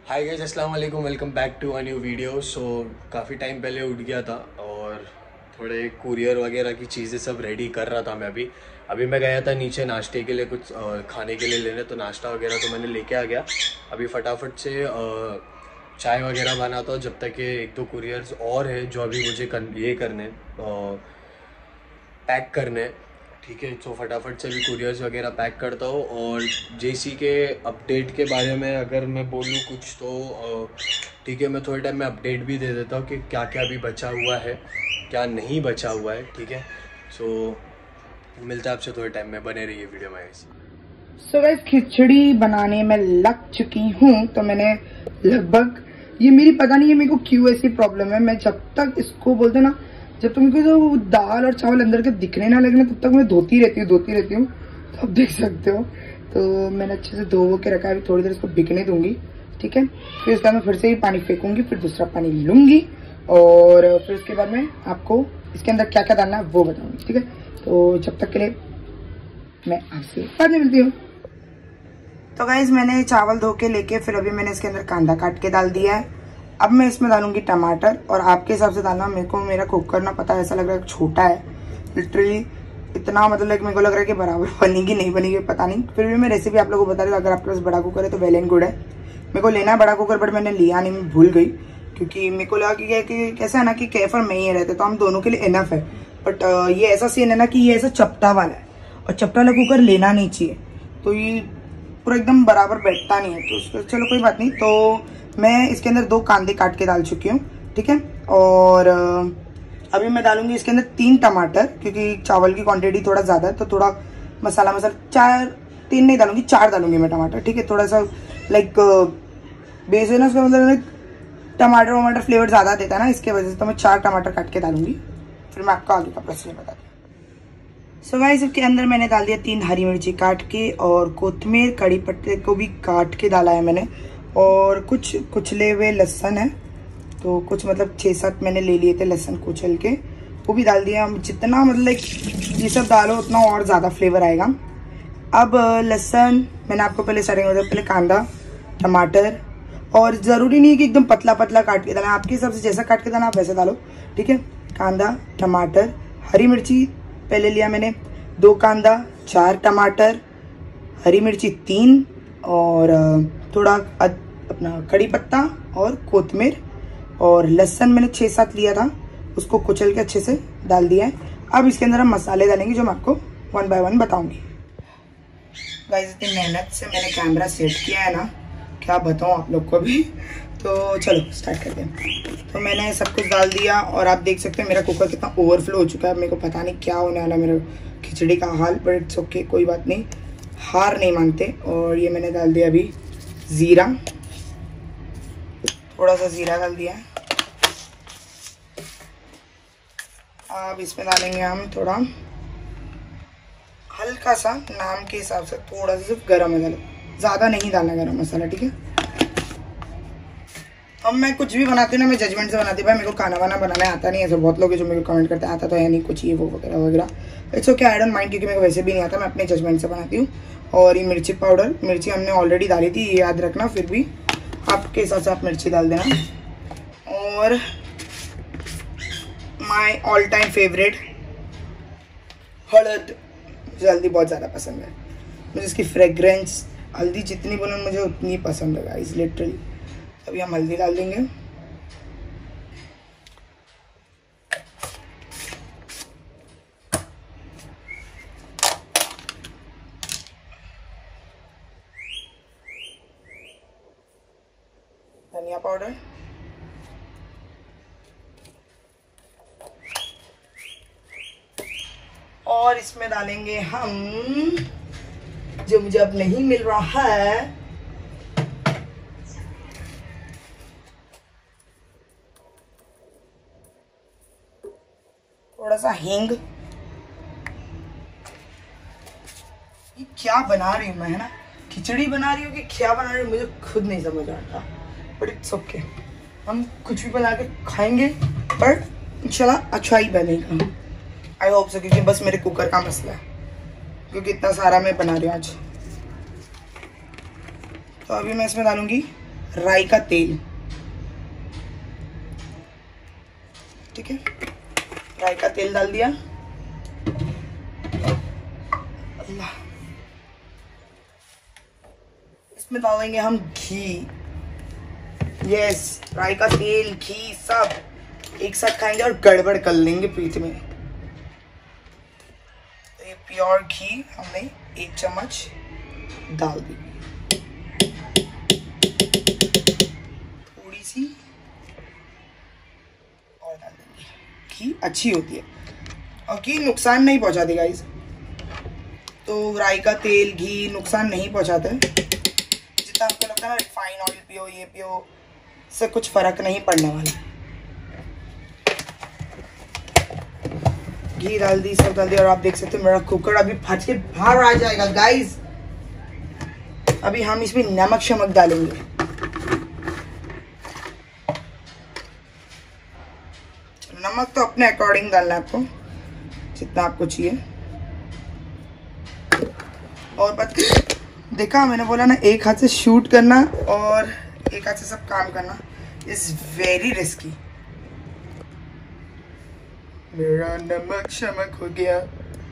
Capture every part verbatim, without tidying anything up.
हाय guys, अस्सलाम वालेकुम। Welcome back to a new video. So काफ़ी टाइम पहले उठ गया था और थोड़े कुरियर वगैरह की चीज़ें सब रेडी कर रहा था मैं अभी अभी मैं गया था नीचे नाश्ते के लिए, कुछ अ, खाने के लिए लेने। तो नाश्ता वगैरह तो मैंने लेके आ गया। अभी फटाफट से अ, चाय वगैरह बनाता हूँ जब तक कि एक दो कुरियर्स और है जो अभी मुझे कर, ये करने पैक करने। ठीक है, तो फटाफट से भी कुरियर्स वगैरह पैक करता हूँ। और जेसी के अपडेट के बारे में अगर मैं बोलूँ कुछ तो ठीक है, मैं थोड़े टाइम में अपडेट भी दे देता हूँ कि क्या क्या अभी बचा हुआ है, क्या नहीं बचा हुआ है। ठीक है, सो मिलता है आपसे थोड़े टाइम में, बने रहिए वीडियो में। सो गाइस, खिचड़ी बनाने में लग चुकी हूँ। तो मैंने लगभग, ये मेरी पता नहीं है मेरे को क्यों ऐसी प्रॉब्लम है, मैं जब तक इसको बोलते ना, जब तक मेरे को जो दाल और चावल अंदर के दिखने ना लगे ना, तब तक मैं धोती रहती हूँ धोती रहती हूँ तो आप देख सकते हो। तो मैंने अच्छे से धो के रखा है। अभी थोड़ी देर इसको बिकने दूंगी। ठीक है, फिर इसका मैं फिर से ही पानी फेंकूंगी, फिर दूसरा पानी लूंगी और फिर उसके बाद में आपको इसके अंदर क्या क्या डालना है वो बताऊंगी। ठीक है, तो जब तक के लिए मैं आपसे बाद में मिलती हूँ। तो गाइज, मैंने चावल धो के लेके फिर अभी मैंने इसके अंदर कांदा काट के डाल दिया है। अब मैं इसमें डालूंगी टमाटर, और आपके हिसाब से डालना। मेरे को मेरा कुकर ना पता है, ऐसा लग रहा है छोटा है लिटरली, इतना मतलब मेरे को लग रहा है कि बराबर बनेगी नहीं बनेगी पता नहीं। फिर भी मैं रेसिपी आप लोगों को बता रही हूँ। अगर आपके पास बड़ा कुकर है तो वेल एंड गुड है। मेरे को लेना है बड़ा कुकर, बट मैंने लिया नहीं, मैं भूल गई। क्योंकि मेरे को लगा कि, कि कैसा है ना कि कैफर में ही रहते तो हम दोनों के लिए इनफ है। बट ये ऐसा सीन है ना कि ये ऐसा चपटा वाला है, और चपटा वाला कुकर लेना नहीं चाहिए। तो ये पूरा एकदम बराबर बैठता नहीं है, तो उसको चलो कोई बात नहीं। तो मैं इसके अंदर दो कांदे काट के डाल चुकी हूँ। ठीक है, और अभी मैं डालूंगी इसके अंदर तीन टमाटर, क्योंकि चावल की क्वांटिटी थोड़ा ज़्यादा है तो थोड़ा मसाला मसाला चार तीन नहीं डालूंगी, चार डालूंगी मैं टमाटर। ठीक है, थोड़ा सा लाइक बेस है ना उसका, मतलब टमाटर वमाटर फ्लेवर ज़्यादा देता है ना, इसके वजह से तो मैं चार टमाटर काट के डालूंगी। फिर मैं आपको आगे का प्रोसेस बताती हूँ। सो गाइस, इसके अंदर मैंने डाल दिया तीन हरी मिर्ची काट के, और कोथमीर कड़ी पत्ते को भी काट के डाला है मैंने, और कुछ कुचले हुए लहसुन है। तो कुछ मतलब छः सात मैंने ले लिए थे लहसुन कुचल के, वो भी डाल दिया। जितना मतलब ये सब डालो उतना और ज़्यादा फ्लेवर आएगा। अब लहसुन मैंने आपको पहले स्टार्टिंग में पहले कांदा टमाटर, और ज़रूरी नहीं है कि एकदम पतला पतला काट के डालना, आपके हिसाब से जैसा काट के डालना आप वैसे डालो। ठीक है, कांदा टमाटर हरी मिर्ची पहले लिया मैंने, दो कांदा चार टमाटर हरी मिर्ची तीन, और थोड़ा अपना कड़ी पत्ता और कोथमीर, और लहसुन मैंने छः सात लिया था, उसको कुचल के अच्छे से डाल दिया है। अब इसके अंदर हम मसाले डालेंगे जो मैं आपको वन बाय वन बताऊंगी। गाइस, इतनी मेहनत से मैंने कैमरा सेट किया है ना, क्या बताऊँ आप लोग को भी। तो चलो स्टार्ट करते हैं। तो मैंने सब कुछ डाल दिया, और आप देख सकते हैं मेरा कुकर कितना ओवरफ्लो हो चुका है। मेरे को पता नहीं क्या होने वाला मेरा खिचड़ी का हाल, बट इट्स ओके, कोई बात नहीं, हार नहीं मानते। और ये मैंने डाल दिया अभी ज़ीरा, थोड़ा सा ज़ीरा डाल दिया है। अब इसमें डालेंगे हम थोड़ा हल्का सा नाम के हिसाब से थोड़ा सा सिर्फ गरम मसाला, ज़्यादा नहीं डालना गरम मसाला। ठीक है, अब मैं कुछ भी बनाती हूँ ना, मैं जजमेंट से बनाती हूँ। भाई मेरे को खाना वाना बनाना आता नहीं है, ऐसे बहुत लोग हैं जो मेरे को कमेंट करते हैं आता तो है नहीं कुछ ये वो वगैरह वगैरह। It's okay, I don't mind, क्योंकि मेरे को वैसे भी नहीं आता, मैं अपने जजमेंट से बनाती हूँ। और ये मिर्ची पाउडर, मिर्ची हमने ऑलरेडी डाली थी, ये याद रखना, फिर भी आपके हिसाब से आप मिर्ची डाल देना। और माई ऑल टाइम फेवरेट हल्दी, मुझे हल्दी बहुत ज़्यादा पसंद है, मुझे इसकी फ्रेग्रेंस, हल्दी जितनी बोलो मुझे उतनी पसंद है गाइस लिटरली। अभी हम हल्दी डाल देंगे, धनिया पाउडर, और इसमें डालेंगे हम, जो मुझे अब नहीं मिल रहा है, थोड़ा सा हींग। ये क्या बना रही हूँ मैं, है ना, खिचड़ी बना रही हूँ कि क्या बना रही हूँ मुझे खुद नहीं समझ आता, बट इट्स ओके, हम कुछ भी बना के खाएंगे, पर इंशाल्लाह अच्छा ही बनेगा, आई होप सो। क्योंकि बस मेरे कुकर का मसला है, क्योंकि इतना सारा मैं बना रही हूँ आज। तो अभी मैं इसमें डालूंगी राई का तेल, ठीक है। राई का तेल डाल दिया। अल्लाह, इसमें डालेंगे हम घी। यस, राई का तेल, घी सब एक साथ खाएंगे और गड़बड़ कर लेंगे पेट में। तो ये प्योर घी हमने एक चम्मच डाल दी, थोड़ी सी और डाल देंगे। घी अच्छी होती है और घी नुकसान नहीं पहुंचाती गाइस। तो राई का तेल, घी नुकसान नहीं पहुंचाता है। जितना आपको लगता है ना रिफाइन ऑयल पियो, ये पियो, से कुछ फर्क नहीं पड़ने वाला। घी डाल दी, सब डाल दिया और आप देख सकते हो मेरा कुकर अभी फट के बाहर आ जाएगा गाइस। अभी हम इसमें नमक शमक डालेंगे। नमक तो अपने अकॉर्डिंग डालना है आपको, जितना आपको चाहिए। और बात देखा मैंने बोला ना, एक हाथ से शूट करना और एक हाथ से सब काम करना इज वेरी रिस्की। मेरा नमक शमक हो गया।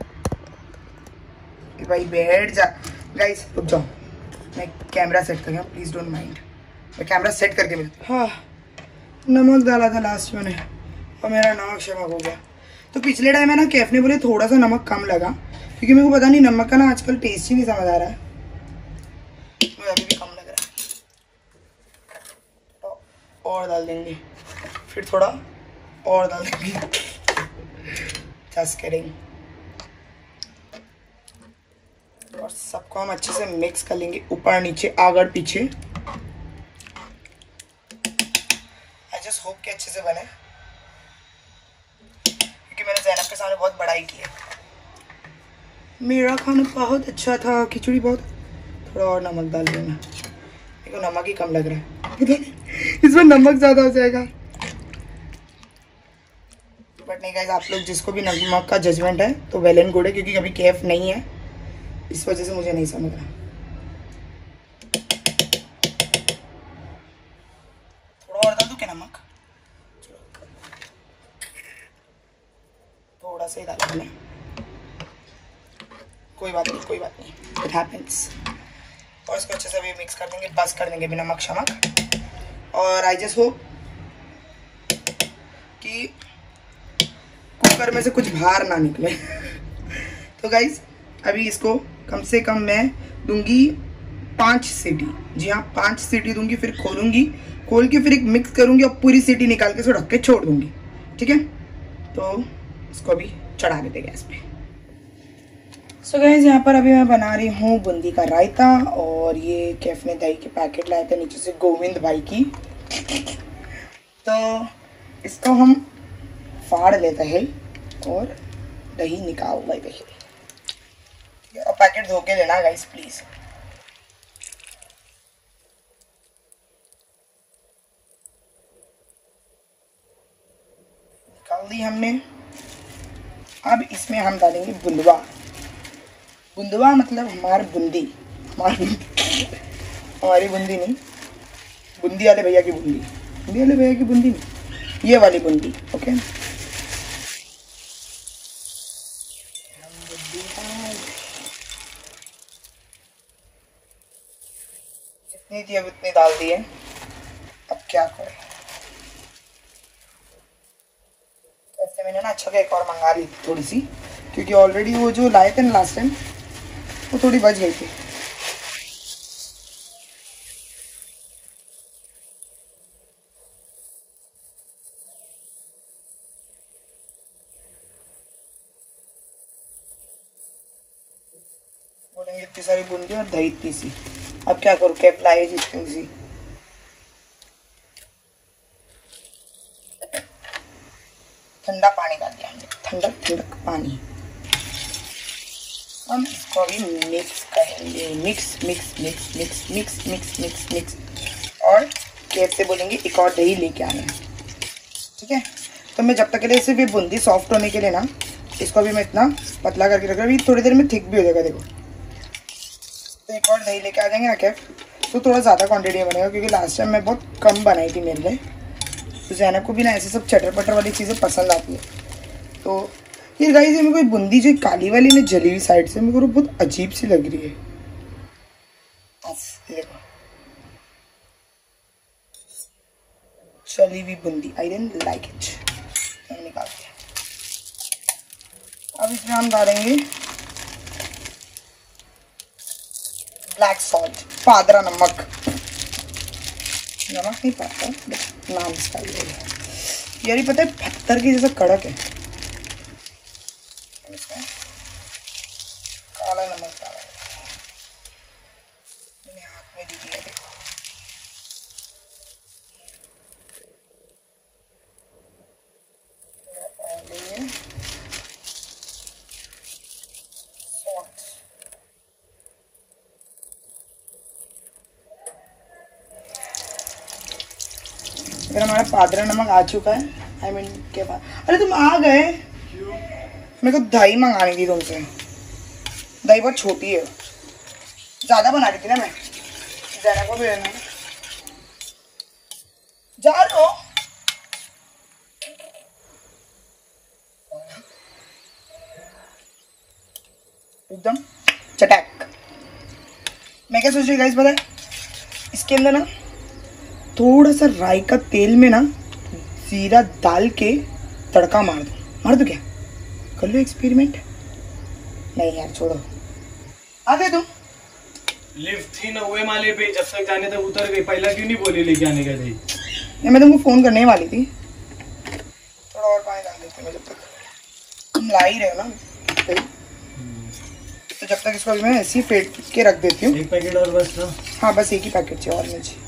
भाई बैठ जा गाइस, रुक जाओ, मैं कैमरा सेट कर गया, प्लीज डोंट माइंड। मैं कैमरा सेट करके मिलता। हाँ, नमक डाला था लास्ट में और मेरा नमक शमक हो गया। तो पिछले टाइम है ना कैफ ने बोले थोड़ा सा नमक कम लगा, क्योंकि मेरे को पता नहीं नमक का ना आजकल टेस्ट ही नहीं समझ आ रहा है। मुझे अभी भी कम लग रहा है। तो और डाल देंगे, फिर थोड़ा और डाल देंगे। Just kidding. और सबको हम अच्छे से मिक्स कर लेंगे, ऊपर नीचे आगे पीछे। आई जस्ट होप कि अच्छे से बने, क्योंकि मैंने ज़ैनब के सामने बहुत बड़ाई की है। मेरा खाना बहुत अच्छा था, खिचड़ी बहुत। थोड़ा और नमक डाल देना, मेरे को नमक ही कम लग रहा है, पता नहीं इसमें नमक ज़्यादा हो जाएगा। बट नहीं गाइस, आप लोग जिसको भी नमक का जजमेंट है तो वेल एंड गुड है, क्योंकि अभी कैफ नहीं है, इस वजह से मुझे नहीं समझ रहा। थोड़ा और डाल दूं क्या नमक? थोड़ा सा ही डाला मैंने, कोई बात नहीं, कोई बात नहीं, इट हैपेंस। और इसको अच्छे से भी मिक्स कर देंगे, बस कर देंगे भी नमक शमक। और आई जस्ट होप कि कुकर में से कुछ बाहर ना निकले। तो गाइज अभी इसको कम से कम मैं दूंगी पांच सीटी। जी हाँ, पांच सीटी दूंगी, फिर खोलूंगी, खोल के फिर एक मिक्स करूंगी और पूरी सीटी निकाल के इसको ढक के छोड़ दूंगी, ठीक है। तो इसको अभी चढ़ा देते गैस पे। सो गाइज यहाँ पर अभी मैं बना रही हूँ बूंदी का रायता, और ये कैफ ने दही के पैकेट लाए थे नीचे से गोविंद भाई की। तो इसको हम फाड़ लेते हैं और दही निकाल लेते हैं। और पैकेट धो के लेना गाइस प्लीज। निकाल दी हमने। अब इसमें हम डालेंगे बुंदवा। बुंदवा मतलब हमारी बूंदी, हमारी हमारी बूंदी नहीं, बूंदी वाले भैया की बूंदी, बूंदी वाले भैया की बूंदी नहीं, ये वाली बूंदी, ओके। जितनी थी अब उतनी डाल दी है, अब क्या करें। ऐसे मैंने ना अच्छा एक और मंगा ली थोड़ी सी, क्योंकि ऑलरेडी वो जो लाए थे ना लास्ट टाइम वो थोड़ी बच गई थी। बोलेंगे इतनी सारी बूंदी और दही इतनी सी, अब क्या करूँ, कैप लाई जितनी सी। ठंडा पानी डाल दिया हमने, ठंडा ठंडा पानी। हम इसको अभी मिक्स करेंगे, mix mix mix mix mix mix mix mix और कैप से बोलेंगे एक और दही लेके आना है, ठीक है। तो मैं जब तक के लिए सिर्फ ये बूंदी सॉफ्ट होने के लिए ना, इसको अभी मैं इतना पतला करके रख रहा हूँ, अभी थोड़ी देर में थिक भी हो जाएगा। देखो, तो एक और दही लेके आ जाएंगे ना कैप, तो थोड़ा ज़्यादा क्वांटिटी में बनेगा क्योंकि लास्ट टाइम मैं बहुत कम बनाई थी मेरे लिए। तो ज़ैनब को भी ना ऐसे सब चटर पटर वाली चीज़ें पसंद आती है। तो ये गाइस ये मेरे को बूंदी जो काली वाली ना जली हुई साइड से मेरे को बहुत अजीब सी लग रही है। देखो जली हुई बूंदी, आई डिडंट लाइक इट। निकालते हैं। अब इसमें हम डालेंगे ब्लैक सॉल्ट, पादरा नमक। नमक नहीं पाता, नाम इसका ये यार, पता है पत्थर की जैसा कड़क है। इसमें काला नमक डाला, मैंने हाथ में दी दिया। देखो फिर हमारा पादरा नमक आ चुका है। आई मीन के बाद, अरे तुम आ गए। मेरे को दही मंगानी थी तुमसे, दही बहुत छोटी है, ज्यादा बना रही थी ना मैं। ज़ैनब को भी लेना जा लो। एकदम चटक। मैं क्या सोच रही गाइस पता है, इसके अंदर ना थोड़ा सा राई का तेल में ना जीरा डाल के तड़का मार दो। मार दो क्या? कर लो एक्सपेरिमेंट। नहीं यार छोड़ो, आ गए तुम। लिफ्ट थी ना हुए माले पे, जब तक जाने तक उतर गई। पहला क्यों नहीं बोली लेके आने का थी? नहीं मैं तुमको फोन करने वाली थी। थोड़ा और पानी डाल देते हैं जब तक तुम ला ही रहे हो ना। तो जब तक इसको मैं ऐसे ही फेंट के रख देती हूँ। एक पैकेट और बस ना? हाँ बस एक ही पैकेट चाहिए और नहीं।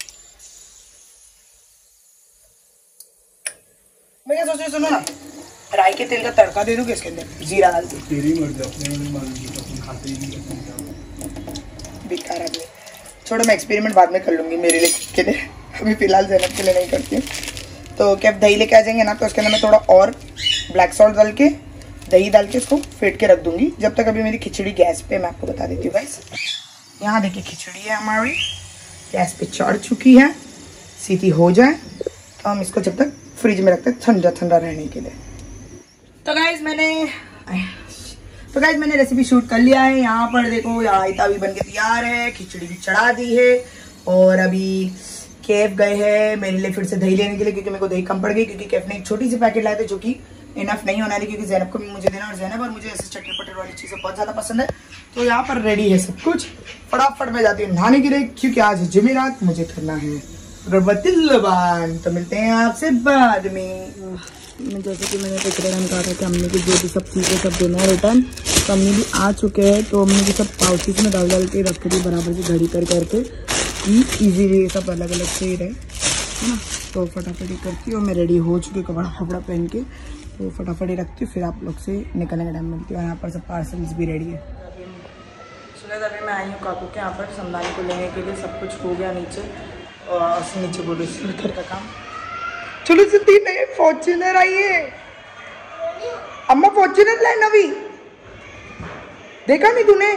मैं क्या सोच रही, सुनो ना, राई के तेल का तड़का दे दूँ इसके अंदर, जीरा डाल दूँ। तेरी मर्जी, अपने मालूम खाते ही नहीं। बेकार आदमी, छोड़ो मैं एक्सपेरिमेंट बाद में कर लूँगी मेरे लिए के लिए, अभी फिलहाल ज़ैनब के लिए नहीं करती हूँ। तो क्या दही लेके आ जाएंगे ना, तो उसके अंदर मैं थोड़ा और ब्लैक सॉल्ट डाल के दही डाल के इसको फेंट के रख दूँगी। जब तक अभी मेरी खिचड़ी गैस पे, मैं आपको बता देती हूँ गाइस। यहाँ देखिए खिचड़ी है हमारी गैस पे चढ़ चुकी है। सीटी हो जाए तो हम इसको जब तक फ्रिज में रखते हैं ठंडा ठंडा रहने के लिए। तो गाइस मैंने तो गाइस मैंने रेसिपी शूट कर लिया है। यहाँ पर देखो रायता भी बन के तैयार है, खिचड़ी भी चढ़ा दी है और अभी कैफ गए हैं मेरे लिए फिर से दही लेने के लिए, क्योंकि मेरे को दही कम पड़ गई। क्योंकि कैफ ने एक छोटी सी पैकेट लाए थे जो कि इनफ नहीं होना थी, क्योंकि ज़ैनब को भी मुझे देना और ज़ैनब और मुझे ऐसे चटनी पटर वाली चीज़ें बहुत ज़्यादा पसंद है। तो यहाँ पर रेडी है सब कुछ। फटाफट में जाती हूँ नहाने के लिए, क्योंकि आज जुमेरात मुझे करना है रबतिल्लबान। तो मिलते हैं आपसे बाद में। जैसे कि मैंने पिछले टाइम कहा था कि अम्मी की जो भी सब चीज़ें सब देना है रिटर्न, तो अम्मी भी आ चुके हैं। तो अम्मी की सब पाउचेज में डाल डाल के रख दी बराबर से घड़ी कर करके, इजीली सब अलग अलग से ही रहे, है ना। तो फटाफट ही करती हूँ, मैं रेडी हो चुकी कपड़ा फपड़ा पहन के, तो फटाफट ही रखती हूँ, फिर आप लोग से निकलने का टाइम मिलती है। यहाँ पर सब पार्सल्स भी रेडी है। सुने अभी मैं आई हूँ काकू के यहाँ पर समदानी को लेने के लिए, सब कुछ हो गया नीचे और नीचे बोलो घर का काम। चलो जल्दी, नहीं फॉर्च्यूनर आई है। अम्मा फॉर्च्यूनर लाए नवी, देखा नहीं तूने?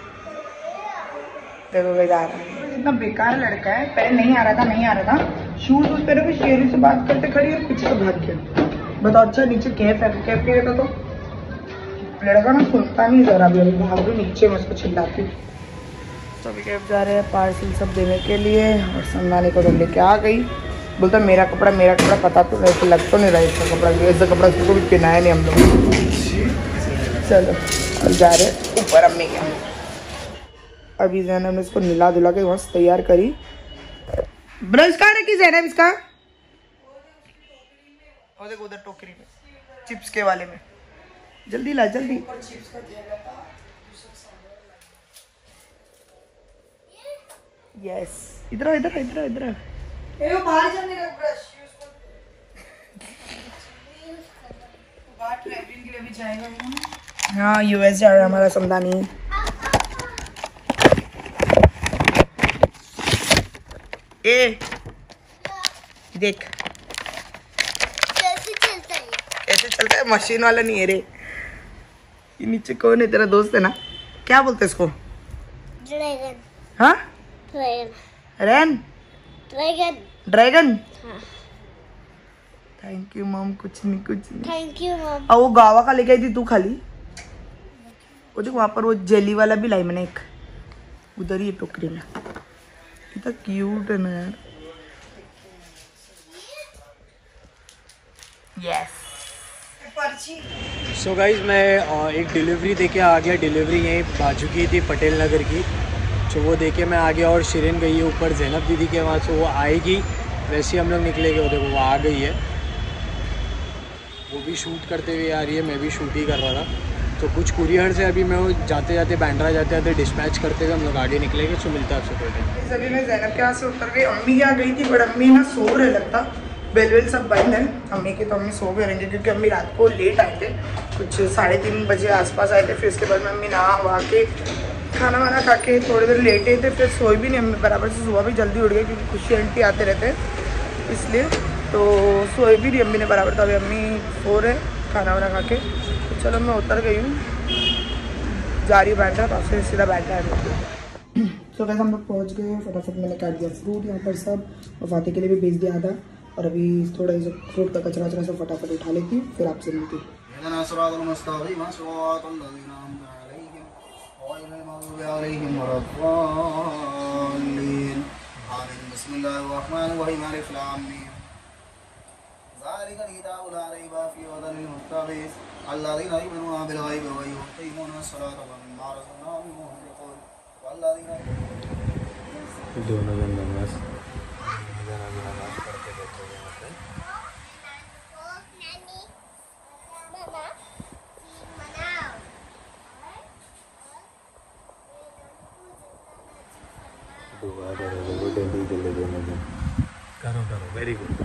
देखो भाई आ रहा है, इतना बेकार लड़का है। पहले नहीं आ रहा था नहीं आ रहा था शूज उस पर भी शेरू से बात करते खड़ी और पीछे तो भाग गया। बताओ अच्छा नीचे कैफ है, कैफ नहीं रहता तो लड़का ना सुनता नहीं जरा भी, अभी भाग भी नीचे मैं उसको चिल्लाती हूँ। सभी कैफ जा रहे हैं पार्सल सब देने के लिए और समझाने को तो लेके आ गई। बोलता मेरा कपड़ा मेरा कपड़ा, पता तो ऐसे लग तो नहीं रहा इसका कपड़ा, ऐसा कपड़ा इसको भी पहनाया नहीं हम लोग। चलो अब जा रहे ऊपर अम्मी के। अभी ज़ैनब ने इसको निला धुला के मस्त तैयार करी। ब्रश कहाँ रखी ज़ैनब इसका? वो देखो उधर टोकरी में, चिप्स के वाले में। जल्दी ला जल्दी। यस इधर इधर इधर इधर बाहर जाने का ब्रश बाहर ट्रैवलिंग के लिए भी जाएगा। हाँ यूएस जा रहा है हमारा समदानी। ए देख कैसे चलता है, कैसे चलता है, मशीन वाला नहीं है रे। ये नीचे कौन है? तेरा दोस्त है ना, क्या बोलते इसको? ड्रैगन। हाँ रैन ड्रैगन ड्रैगन। हाँ। Thank you mom. कुछ नहीं कुछ नहीं। Thank you mom. और वो गावा का लेके आई थी तू खाली। वो देख वहाँ पर वो जेली वाला भी लाई मैंने एक, उधर ही टोकरी में। कितना क्यूट है ना यार। यस। सो गाइज मैं एक डिलीवरी देके आ गया। डिलीवरी यहीं बाजू की थी, पटेल नगर की। तो वो देके मैं आ गया और शिरीन गई है ऊपर ज़ैनब दीदी के वहाँ से। वो आएगी वैसे ही हम लोग निकलेंगे। वो देखो वो आ गई है, वो भी शूट करते हुए आ रही है, मैं भी शूट ही कर रहा था। तो कुछ कुरियर से अभी मैं वो जाते जाते बैंड्रा जाते जाते डिस्पैच करते हुए हम लोग आगे निकलेंगे। तो मिलता है आपसे थोड़ी। अभी मैं ज़ैनब के यहाँ से उतर गई। अम्मी यहाँ गई थी बट अम्मी ना सो रहे लगता, बेल वेल सब बंद है अम्मी की। तो अम्मी सो गए रहेंगे क्योंकि अम्मी रात को लेट आए थे, कुछ साढ़े तीन बजे आसपास आए थे। फिर उसके बाद में अम्मी नहा वहा के खाना वाना खा के थोड़ी देर लेटे थे, फिर सोई भी नहीं अम्मी बराबर से। सुबह भी जल्दी उठ गई क्योंकि खुशी आंटी आते रहते हैं इसलिए, तो सोई भी नहीं अम्मी ने बराबर। तो अभी अम्मी सो रहे खाना वाना खा के। तो चलो मैं उतर गई हूँ, जा रही बैठ रहा फिर सीधा बैठा है। तो वैसे हम लोग पहुँच गए। फटाफट मैंने काट दिया फ्रूट यहाँ पर सब, और फाते के लिए भी भेज दिया था। और अभी थोड़ा जो फ्रूट का कचरा वचरा सब फटाफट उठा लेती, फिर आपसे मिलती। दोनों जन नमाज नमाज पढ़ते रहते हैं यहाँ पे। दुआ करो डेली के लिए दोनों दिन करो करो। Very good.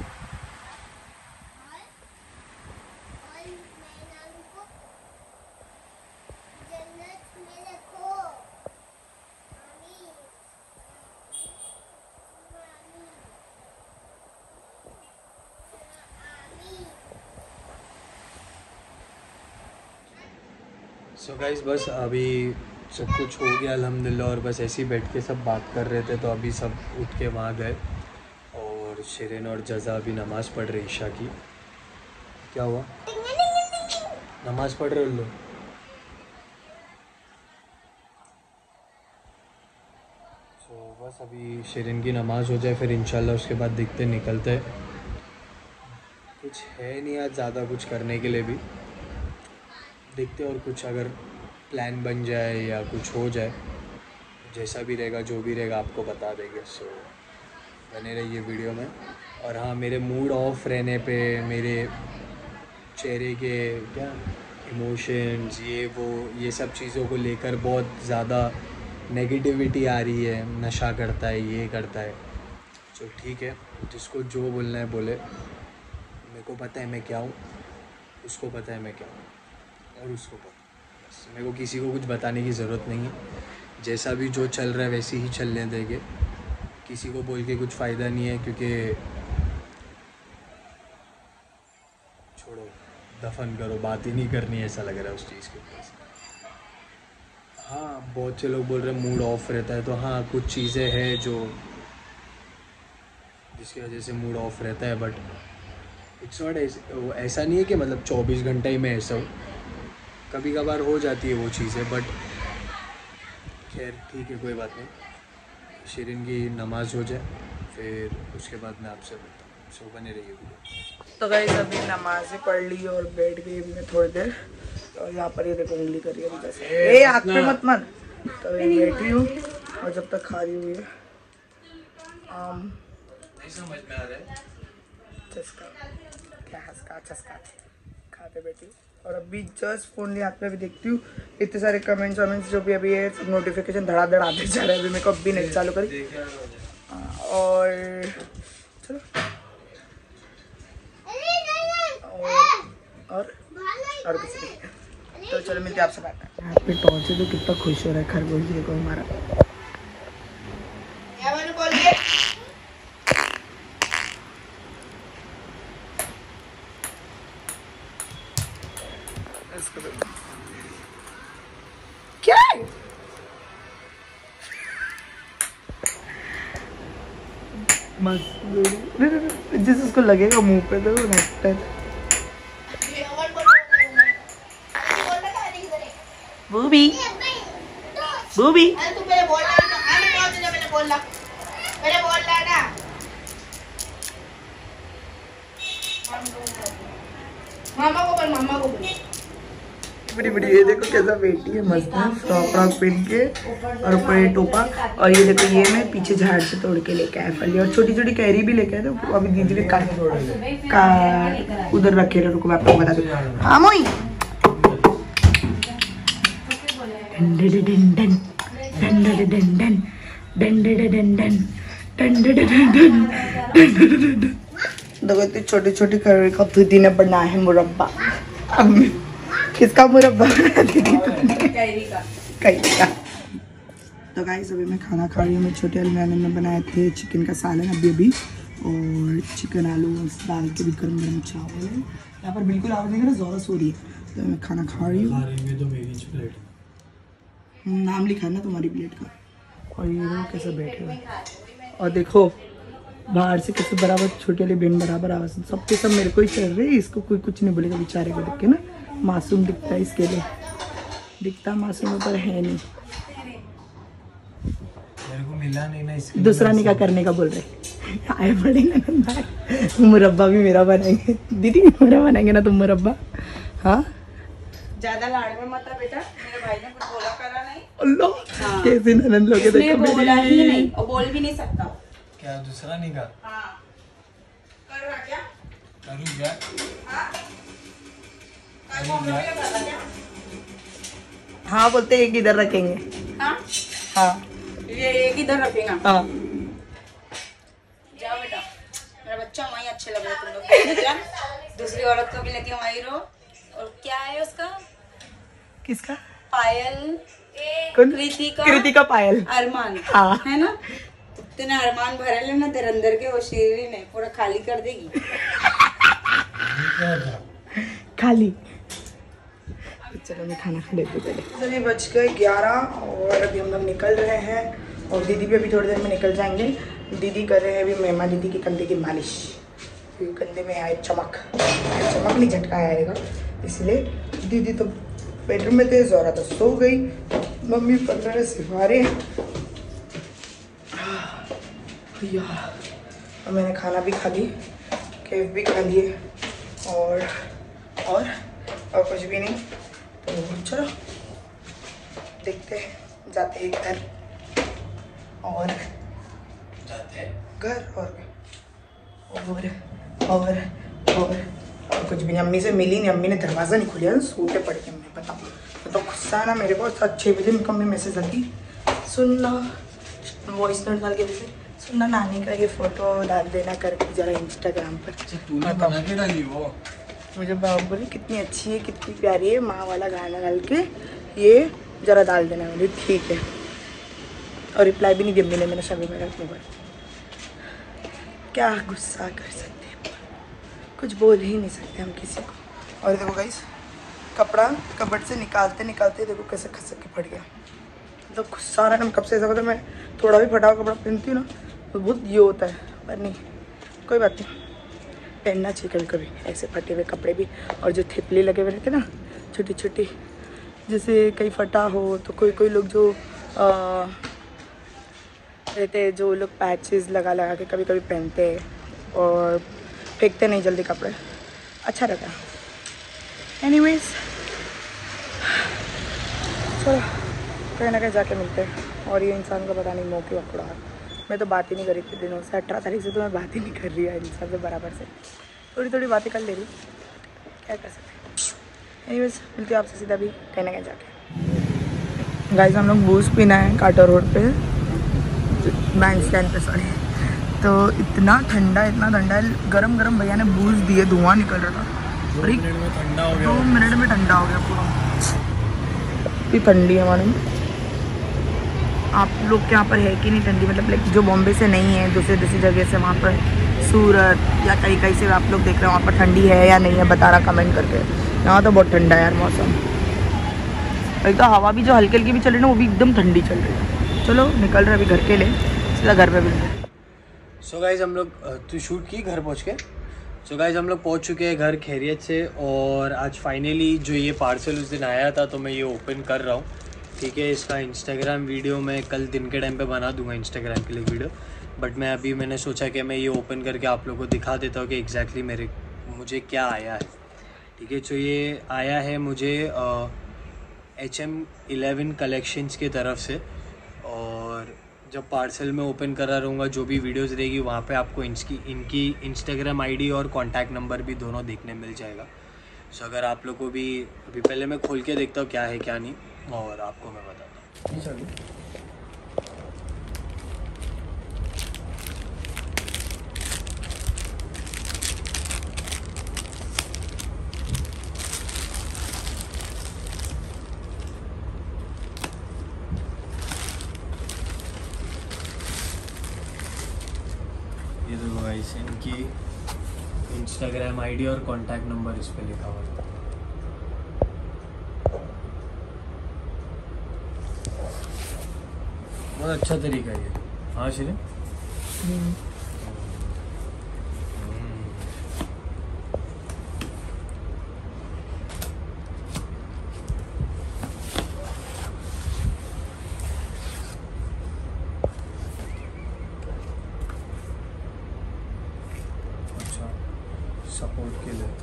So so guys बस अभी सब कुछ हो गया अल्हम्दुलिल्लाह, और बस ऐसे ही बैठ के सब बात कर रहे थे। तो अभी सब उठ के वहाँ गए और शिरीन और जज़ा अभी नमाज़ पढ़ रहे ईशा की। क्या हुआ? नमाज़ पढ़ रहे हो लोग? सो so, बस अभी शिरीन की नमाज़ हो जाए फिर इंशाल्लाह उसके बाद दिखते निकलते। कुछ है नहीं आज ज़्यादा कुछ करने के लिए भी, देखते और कुछ अगर प्लान बन जाए या कुछ हो जाए, जैसा भी रहेगा जो भी रहेगा आपको बता देंगे। सो बने रहिए वीडियो में। और हाँ, मेरे मूड ऑफ रहने पे, मेरे चेहरे के क्या इमोशंस, ये वो ये सब चीज़ों को लेकर बहुत ज़्यादा नेगेटिविटी आ रही है। नशा करता है, ये करता है। तो ठीक है, जिसको जो बोलना है बोले। मेरे को पता है मैं क्या हूँ, उसको पता है मैं क्या हूँ, और उसको पता। बस मेरे को किसी को कुछ बताने की ज़रूरत नहीं है। जैसा भी जो चल रहा है वैसे ही चलने देंगे। किसी को बोल के कुछ फ़ायदा नहीं है, क्योंकि छोड़ो, दफन करो, बात ही नहीं करनी है, ऐसा लग रहा है उस चीज़ के ऊपर से। हाँ, बहुत से लोग बोल रहे हैं मूड ऑफ रहता है। तो हाँ, कुछ चीज़ें हैं जो जिसकी वजह से मूड ऑफ रहता है, बट इट्स नॉट ऐसा नहीं है कि मतलब चौबीस घंटे ही मैं ऐसा हूँ। कभी कभार हो जाती है वो चीज़ें, बट खैर ठीक है, कोई बात नहीं। शिरीन की नमाज़ हो जाए फिर उसके बाद मैं आपसे बोलता हूँ। सो बने रहिए वीडियो। तो गाइस अभी नमाज ही पढ़ ली और बैठ गई मैं थोड़ी देर। और यहाँ पर ये देखो उंगली कर रही है जैसे, ए आँख पे मत मन। तो मैं बैठी हूँ और जब तक खा रही हुई है आम। नहीं समझ में आ रहा है चस्का, क्या हंसका चस्का खाते बैठी हूँ। और अभी जस्ट फ़ोन लिया हाथ में, अभी देखती हूँ इतने सारे कमेंट्स वमेंट्स जो भी अभी है, सब नोटिफिकेशन धड़ाधड़ आते जा रहे हैं। अभी मेरे को अभी नेट चालू करी और चलो और और और कुछ नहीं। तो चलो मिलते हैं आपसे बात। यहाँ पे टॉर्च है तो कितना खुश हो रहा है खरगोश देखो हमारा। क्या मैंने बोल दिया? क्या मस्त जिस उसको लगेगा मुंह पे तो वो लगता है। बूबी बूबी तू पहले बोल रहा है ना, आने कौन तुझे पहले बोल रहा पहले बोल रहा है ना। मामा को बोल, मामा को बोल। बड़ी बड़ी ये देखो कैसा बेटी है, मस्त है, फ्रॉक फ्रॉक पहन के और ऊपर ये टोपा। और ये देखो ये मैं पीछे झाड़ से तोड़ के लेके आया फली, और छोटी छोटी कैरी भी लेके आए तो अभी दीदी ने काट का उधर रखे रहे। रुको मैं आपको बता दूँ। हाँ मोई देखो इतनी छोटी छोटी कैरी का दीदी ने बनाया है मुरब्बा। अब किसका मुरब्बा दीदी कैरी का कैरी का। तो गाइस अभी मैं खाना खा रही हूँ। मैं छोटे वाली मैंने में बनाए थे चिकन का सालन अभी अभी, और चिकन आलू डाल के भी गर्म गर्म चावल है। यहाँ पर बिल्कुल आवाज़ नहीं कर रहा, ज़ोर सो रही है। तो मैं खाना खा रही हूँ। तो मेरी प्लेट नाम लिखा ना तुम्हारी प्लेट का। और ये लोग कैसे बैठे हुए, और देखो बाहर से कैसे बराबर छोटे वाली बहन बराबर आवाज़, सबके सब मेरे को ही चल रहे हैं। इसको कोई कुछ नहीं बोलेगा बेचारे को देख के ना, मासूम दिखता है इसके लिए, दिखता मासूम पर है नहीं। मेरे को मिला नहीं ना इसके दूसरा निकाह करने का बोल रहे आए बड़े ना, मुरब्बा भी मेरा बनाएंगे दीदी, मेरा बनाएंगे ना तुम मुरब्बा। हाँ ज्यादा लाड़ में मत आ बेटा, मेरे भाई ने कुछ बोला करा नहीं। अल्लाह हाँ। कैसे ननद लोग देखो बोला ही नहीं और बोल भी नहीं सकता। क्या दूसरा निकाह? हाँ कर रहा क्या? करूँ क्या? हाँ कर वो क्या कर रहा क्या? हाँ बोलते एक इधर रखेंगे। हाँ हाँ ये एक इधर रखेगा। हाँ जाओ बेटा, मेरा बच्चा वहीं अच्छे लग रहा है तुम लोग। जा दूसरी औरत को भी लेके वहीं रहो। और क्या है उसका? किसका? पायल। कौन? कृतिका। कृतिका पायल। अरमान। हाँ है ना, तेने अरमान भरे लेना तेरे अंदर के, वो शीरी ने पूरा खाली कर देगी। खाली। चलो मैं खाना खा लेती पहले। अभी बज गए ग्यारह और अभी हम लोग निकल रहे हैं, और दीदी भी अभी थोड़ी देर में निकल जाएंगे। दीदी कर रहे हैं अभी मेमा दीदी के कंधे की मालिश, कंधे में आए चमक, चमक नहीं झटका आएगा, इसलिए दीदी तो बेडरूम में थे, जोरा तो सो गई, मम्मी पढ़ रहे सिफारे यार। और मैंने खाना भी खा ली, केक भी खा लिए, और और और कुछ भी नहीं। तो चलो देखते हैं, जाते हैं घर, और जाते हैं घर और और और और और कुछ भी नहीं। अम्मी से मिली नहीं, अम्मी ने दरवाज़ा नहीं खोलिया, सूटे पड़ गए। मैं बताऊँ तो, तो गुस्सा ना मेरे को। छः बजे मेरे को अम्मी मैसेज आती, सुनना वॉइस नोट डाल के जैसे, सुनना नानी का ये फ़ोटो डाल देना करके ज़रा इंस्टाग्राम पर। तूने बना के डाली वो? मुझे बाबू बोली कितनी अच्छी है, कितनी प्यारी है, माँ वाला गाना डाल के ये ज़रा डाल देना। बोली ठीक है, और रिप्लाई भी नहीं दिया मैंने, मैंने सभी मेरा मोबाइल। क्या गुस्सा कर सकते हैं, कुछ बोल ही नहीं सकते हम किसी को। और देखो गाइस, कपड़ा कपड़ से निकालते निकालते देखो कैसे खसक के फट गया। तो गुस्सा आ रहा है, मैं कब से ऐसा, मतलब मैं थोड़ा भी फटा हुआ कपड़ा पहनती हूँ ना तो बहुत ये होता है, पर नहीं कोई बात नहीं, पहनना चाहिए कभी कभी ऐसे फटे हुए कपड़े भी। और जो थिपली लगे हुए रहते ना छोटी छोटी, जैसे कहीं फटा हो तो कोई कोई लोग जो आ, रहते हैं, जो लोग पैचेस लगा लगा के कभी कभी पहनते हैं और फेंकते नहीं जल्दी कपड़े, अच्छा रहता है। एनीवेज चलो कहीं ना कहीं जाके मिलते हैं। और ये इंसान को पता नहीं मौके क्यों पड़ा है। मैं तो बात ही नहीं करी इतने दिनों से, अठारह तारीख से तो मैं बात ही नहीं कर रही है इंसान से बराबर से, थोड़ी थोड़ी बातें कर ले रही, क्या कर सकते। एनीवेज मिलते हैं आपसे सीधा भी कहीं ना कहीं जाके। गाइस हम लोग बूस्ट पीना है काटा रोड पे, बैंक स्टैंड पे सॉरी। तो इतना ठंडा इतना ठंडा है, गरम गरम भैया ने बूस्ट दिए, धुआं निकल रहा था, और ठंडा हो दो मिनट में ठंडा हो गया पूरा। इतनी ठंडी है हमारे में। आप लोग के यहाँ पर है कि नहीं ठंडी, मतलब लाइक जो बॉम्बे से नहीं है, दूसरे दूसरी जगह से, वहाँ पर सूरत या कहीं कहीं से आप लोग देख रहे हो, वहाँ पर ठंडी है या नहीं है बता रहा कमेंट करके। यहाँ तो बहुत ठंडा है यार मौसम, एक तो हवा भी जो हल्की हल्की भी चल रही है ना, वो भी एकदम ठंडी चल रही है। चलो निकल रहे अभी घर के लिए, सीधा घर पे मिलते हैं। सो गाइज हम लोग तू शूट की घर पहुंच के। सो गाइज हम लोग पहुंच चुके हैं घर खैरियत से। और आज फाइनली जो ये पार्सल उस दिन आया था तो मैं ये ओपन कर रहा हूँ। ठीक है, इसका इंस्टाग्राम वीडियो मैं कल दिन के टाइम पे बना दूंगा इंस्टाग्राम के लिए वीडियो। बट मैं अभी मैंने सोचा कि मैं ये ओपन करके आप लोगों को दिखा देता हूँ कि एग्जैक्टली मेरे मुझे क्या आया है। ठीक है, तो ये आया है मुझे एच एम इलेवन कलेक्शंस की तरफ से। और जब पार्सल में ओपन करा रहूँगा जो भी वीडियोस रहेगी वहाँ पे आपको इनकी इनकी इंस्टाग्राम आईडी और कॉन्टैक्ट नंबर भी दोनों देखने मिल जाएगा। सो अगर आप लोग को भी अभी पहले मैं खोल के देखता हूँ क्या है क्या नहीं और आपको मैं बताता हूँ। चलो ये देखो गाइस, इनकी इंस्टाग्राम आईडी और कॉन्टैक्ट नंबर इस पे लिखा हुआ है। बहुत अच्छा तरीका है ये। हाँ श्री सपोर्ट के लिए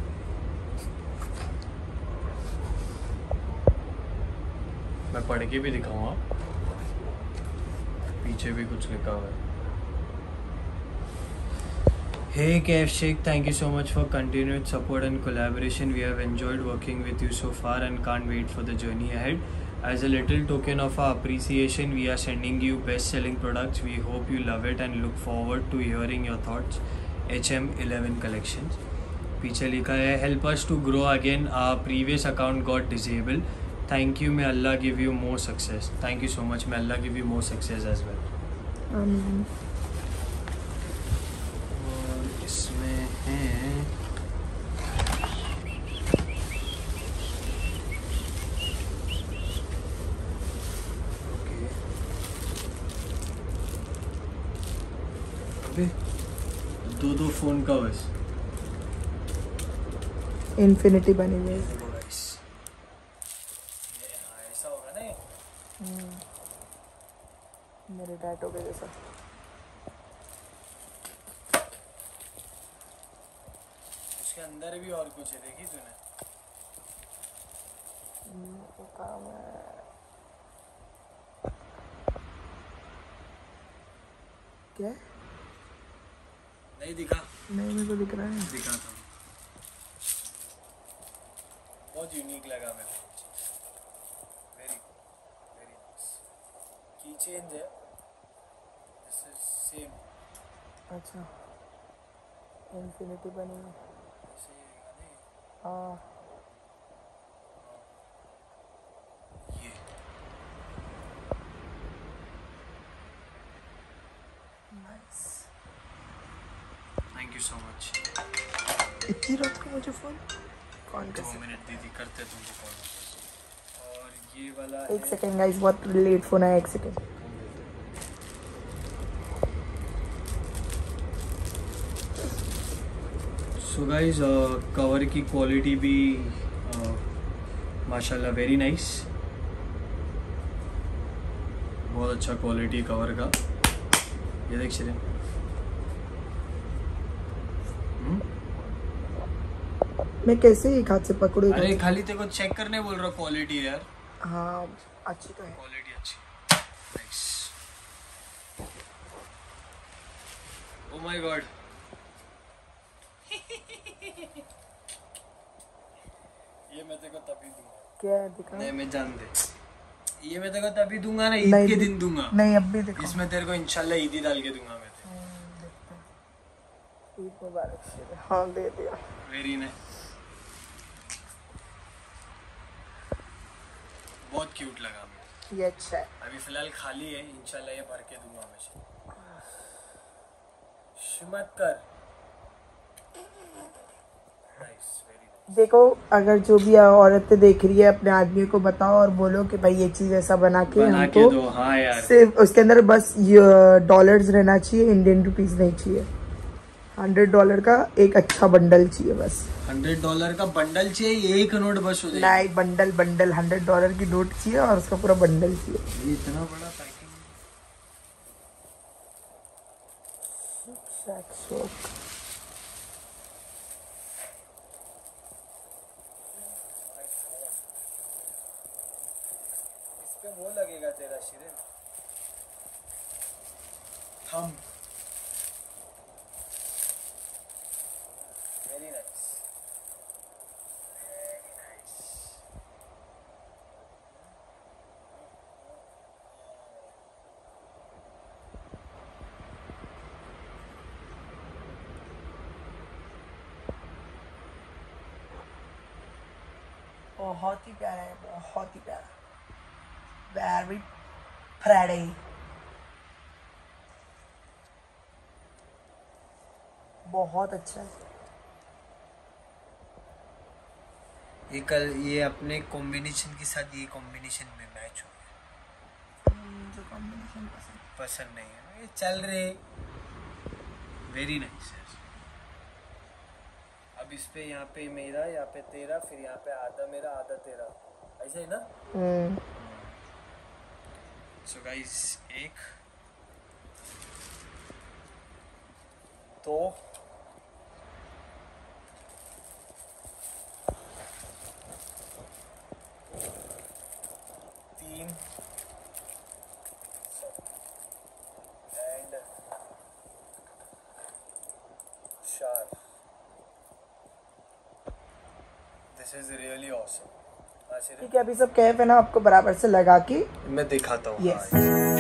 मैं पढ़ के भी दिखाऊंगा, पीछे भी कुछ लिखा हुआ है। Hey Kev Sheikh, thank you so much for continued support and collaboration. We have enjoyed working with you so far and can't wait for the journey ahead. As a little token of our appreciation, we are sending you best-selling products. We hope you love it and look forward to hearing your thoughts. H M eleven collections. पीछे लिखा है help us to grow again, our previous account got disable, thank you, may Allah give you more success. Thank you so much, may Allah give you more success as well. और इसमें है okay दो दो phone का बस infinity बनी हुई है। ऐसा होगा ना ये मेरे टैटू के जैसा। उसके अंदर भी और कुछ है, देखी तूने? काम है क्या? नहीं दिखा? नहीं मेरे को दिख रहा है। दिखा था, बहुत यूनिक लगा मेरे को। वेरी वेरी नाइस की चेंज है, दिस इज सेम। अच्छा इन्फिनिटी बनी है। ऐसे ही रहेगा नहीं? हाँ ये nice, thank you so much. इतनी रात को मुझे फोन कौन कर दो सकता? मिनट दीदी करते तुमको कॉल। और ये वाला एक सेकेंड गाइस, बहुत लेट फोन आया, एक सेकेंड। सो गाइस कवर की क्वालिटी भी uh, माशाल्लाह वेरी नाइस, बहुत अच्छा क्वालिटी कवर का। ये देख श्री, मैं कैसे एक हाथ से पकड़ू? अरे खाली तेरे को चेक करने बोल रहा क्वालिटी यार। हाँ अच्छी तो है क्वालिटी अच्छी, नाइस। ओ माय गॉड, ये मैं तेरे को तभी दूंगा। क्या दिखा? नहीं मैं जान दे, ये मैं तेरे को तभी दूंगा ना, ईद के दिन दूंगा। नहीं अब भी दिखा। इसमें तेरे को इंशाल्लाह ईदी डाल के दूंगा मैं। ईद मुबारक। हाँ दे दिया। वेरी नाइस, बहुत क्यूट लगा मुझे। ये अच्छा है। अभी फिलहाल खाली है, इंशाल्लाह ये भर के दूंगा मैं। शिमत कर, नाइस वेरी नाइस। देखो, अगर जो भी औरतें देख रही है अपने आदमी को बताओ और बोलो कि भाई ये चीज ऐसा बना के बना हमको के दो। हाँ यार, सिर्फ उसके अंदर बस डॉलर्स रहना चाहिए, इंडियन रुपीस नहीं चाहिए। हंड्रेड डॉलर का एक अच्छा बंडल चाहिए बस। हंड्रेड डॉलर का बंडल चाहिए, एक नोट बस हो जाएगा। नहीं, बंडल बंडल हंड्रेड डॉलर की नोट चाहिए और उसका पूरा बंडल चाहिए। ये इतना बड़ा पैकिंग। वो लगेगा तेरा Shireen thumb. Very nice, very nice. बहुत ही प्यारा है, बहुत ही प्यारा, वेरी प्रेटी। बहुत अच्छा है ये कल ये अपने कॉम्बिनेशन के साथ ये कॉम्बिनेशन में मैच हो गया। जो कॉम्बिनेशन पसंद पसंद नहीं है ये चल रहे। वेरी नाइस है। अब इस पे यहाँ पे मेरा, यहाँ पे तेरा, फिर यहाँ पे आधा मेरा आधा तेरा, ऐसा ही ना। सो गाइस, एक दो तीन एंड चार। This is really awesome. ठीक है, अभी सब कैफ है ना, आपको बराबर से लगा के मैं दिखाता हूँ। yes.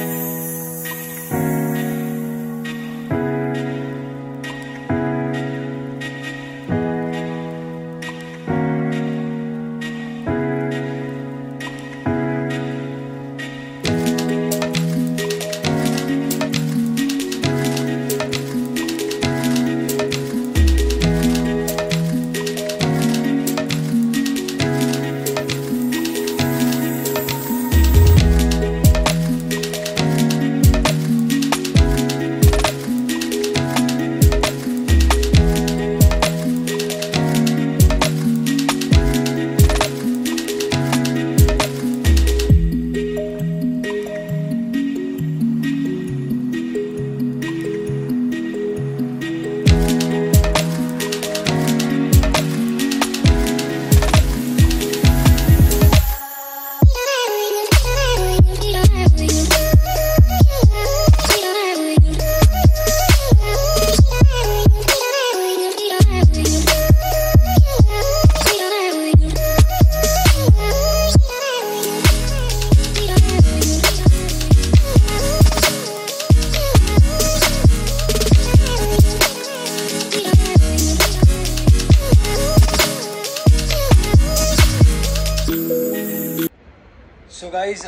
सो गाइज,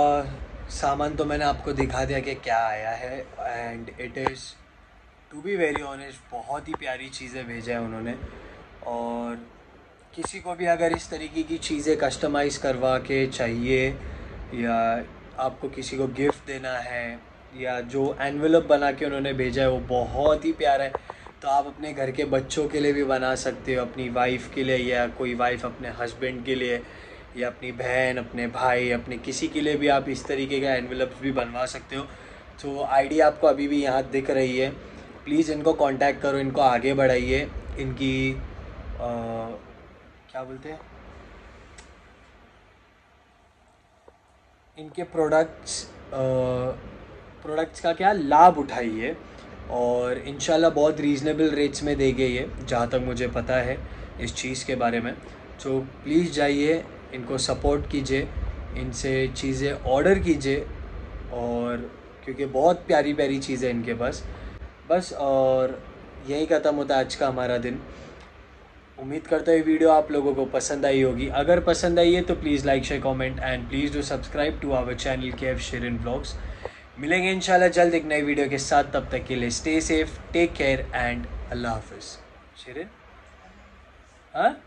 सामान तो मैंने आपको दिखा दिया कि क्या आया है, and it is to be very honest बहुत ही प्यारी चीज़ें भेजा है उन्होंने। और किसी को भी अगर इस तरीके की चीज़ें कस्टमाइज़ करवा के चाहिए, या आपको किसी को गिफ्ट देना है, या जो एनवेलप बना के उन्होंने भेजा है वो बहुत ही प्यारा है, तो आप अपने घर के बच्चों के लिए भी बना सकते हो, अपनी वाइफ के लिए, या कोई वाइफ अपने हस्बैंड के लिए, या अपनी बहन, अपने भाई, अपने किसी के लिए भी आप इस तरीके का एनवेलप भी बनवा सकते हो। तो आईडी आपको अभी भी यहाँ दिख रही है, प्लीज़ इनको कांटेक्ट करो, इनको आगे बढ़ाइए। इनकी आ, क्या बोलते हैं, इनके प्रोडक्ट्स प्रोडक्ट्स का क्या लाभ उठाइए, और इंशाल्लाह बहुत रीज़नेबल रेट्स में देंगे ये, जहाँ तक मुझे पता है इस चीज़ के बारे में। तो प्लीज़ जाइए, इनको सपोर्ट कीजिए, इनसे चीज़ें ऑर्डर कीजिए, और क्योंकि बहुत प्यारी प्यारी चीज़ें इनके पास बस। और यही ख़त्म होता है आज का हमारा दिन। उम्मीद करता हूँ ये वीडियो आप लोगों को पसंद आई होगी। अगर पसंद आई है तो please like, share, comment and please do subscribe to our channel KF Shireen vlogs. मिलेंगे इंशाल्लाह जल्द एक नई वीडियो के साथ, तब तक के लिए stay safe, take care and अल्लाह हाफिज़। शिरीन, हाँ।